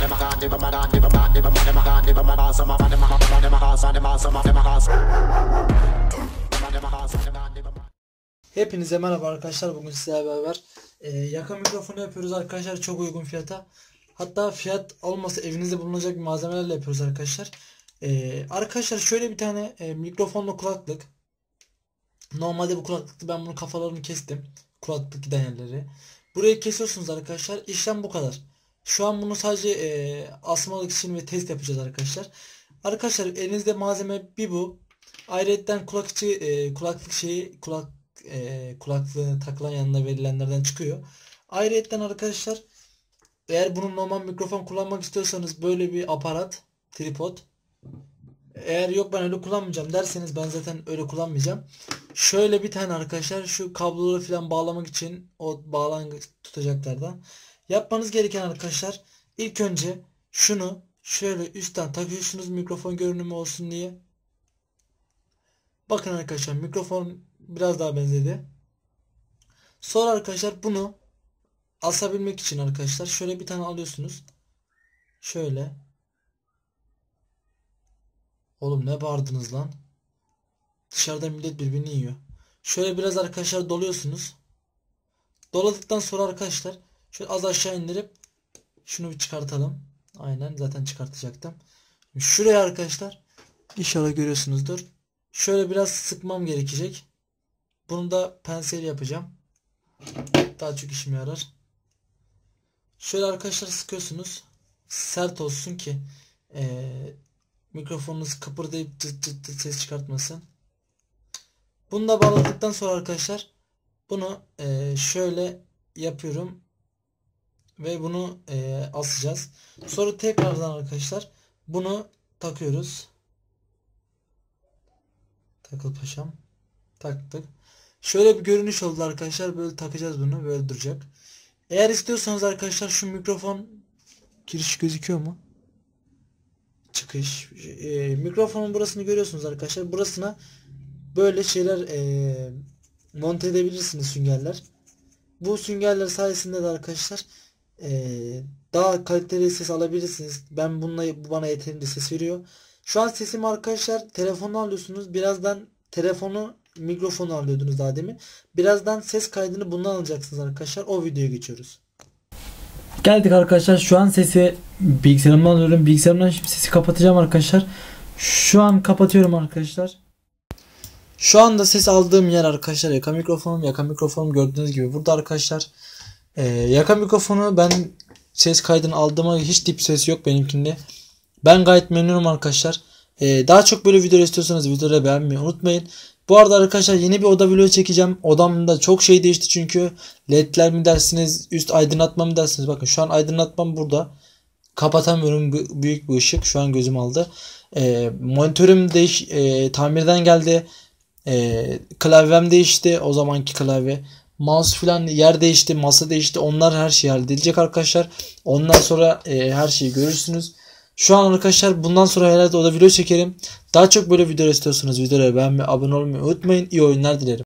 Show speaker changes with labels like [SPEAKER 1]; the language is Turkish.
[SPEAKER 1] Hepinize merhaba arkadaşlar. Bugün sizlerle beraber yaka mikrofonu yapıyoruz arkadaşlar, çok uygun fiyata. Hatta fiyat olmasa evinizde bulunacak bir malzemelerle yapıyoruz arkadaşlar. Arkadaşlar şöyle bir tane mikrofonlu kulaklık. Normalde bu kulaklıkta ben bunun kafalarını kestim. Kulaklık giden yerleri. Burayı kesiyorsunuz arkadaşlar. İşlem bu kadar. Şu an bunu sadece asmalık için ve test yapacağız arkadaşlar. Arkadaşlar elinizde malzeme bir bu. Ayrıca kulaklık şeyi kulaklığın takılan yanına verilenlerden çıkıyor. Ayrıca arkadaşlar eğer bunun normal mikrofon kullanmak istiyorsanız böyle bir aparat, tripod. Eğer yok ben öyle kullanmayacağım derseniz ben zaten öyle kullanmayacağım. Şöyle bir tane arkadaşlar şu kabloları falan bağlamak için o bağlangıç tutacaklardan. Yapmanız gereken arkadaşlar ilk önce şunu şöyle üstten takıyorsunuz mikrofon görünümü olsun diye. Bakın arkadaşlar mikrofon biraz daha benzedi. Sonra arkadaşlar bunu asabilmek için arkadaşlar şöyle bir tane alıyorsunuz. Şöyle. Oğlum ne bağırdınız lan? Dışarıda millet birbirini yiyor. Şöyle biraz arkadaşlar doluyorsunuz. Doladıktan sonra arkadaşlar şöyle az aşağı indirip şunu bir çıkartalım. Aynen zaten çıkartacaktım. Şuraya arkadaşlar inşallah görüyorsunuzdur. Şöyle biraz sıkmam gerekecek. Bunu da pensel yapacağım. Daha çok işime yarar. Şöyle arkadaşlar sıkıyorsunuz. Sert olsun ki mikrofonunuz kıpırdayıp tıt tıt tıt ses çıkartmasın. Bunu da bağladıktan sonra arkadaşlar bunu şöyle yapıyorum. Ve bunu asacağız. Sonra tekrardan arkadaşlar bunu takıyoruz. Takıl paşam. Taktık. Şöyle bir görünüş oldu arkadaşlar. Böyle takacağız bunu. Böyle duracak. Eğer istiyorsanız arkadaşlar şu mikrofon giriş gözüküyor mu? Çıkış. Mikrofonun burasını görüyorsunuz arkadaşlar. Burasına böyle şeyler monte edebilirsiniz, süngerler. Bu süngerler sayesinde de arkadaşlar daha kaliteli ses alabilirsiniz. Ben bununla bu bana yeterince ses veriyor. Şu an sesimi arkadaşlar telefonu alıyorsunuz. Birazdan mikrofonu alıyordunuz daha demin. Birazdan ses kaydını bundan alacaksınız arkadaşlar. O videoya geçiyoruz. Geldik arkadaşlar. Şu an sesi bilgisayarımdan alıyorum. Bilgisayarımdan şimdi sesi kapatacağım arkadaşlar. Şu an kapatıyorum arkadaşlar. Şu anda ses aldığım yer arkadaşlar yaka mikrofonum gördüğünüz gibi burada arkadaşlar. Yaka mikrofonu ben ses kaydını aldığıma hiç dip ses yok benimkinde. Ben gayet memnunum arkadaşlar. Daha çok böyle video istiyorsanız videoları beğenmeyi unutmayın. Bu arada arkadaşlar yeni bir oda vlogu çekeceğim. Odamda çok şey değişti çünkü ledler mi dersiniz, üst aydınlatma mı dersiniz? Bakın şu an aydınlatmam burada. Kapatamıyorum, büyük bir ışık şu an gözüm aldı. Monitörüm tamirden geldi. Klavyem değişti, o zamanki klavye. Mouse falan yer değişti, masa değişti. Onlar her şey halledilecek arkadaşlar. Ondan sonra her şeyi görürsünüz. Şu an arkadaşlar bundan sonra herhalde o da video çekerim. Daha çok böyle video istiyorsanız videoları beğenmeyi, abone olmayı unutmayın. İyi oyunlar dilerim.